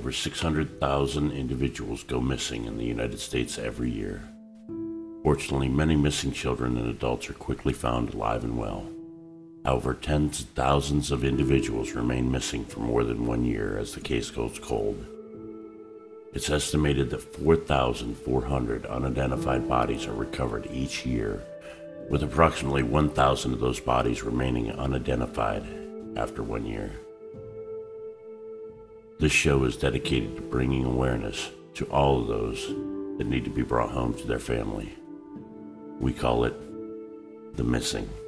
Over 600,000 individuals go missing in the United States every year. Fortunately, many missing children and adults are quickly found alive and well. However, tens of thousands of individuals remain missing for more than 1 year as the case goes cold. It's estimated that 4,400 unidentified bodies are recovered each year, with approximately 1,000 of those bodies remaining unidentified after 1 year. This show is dedicated to bringing awareness to all of those that need to be brought home to their family. We call it The Missing.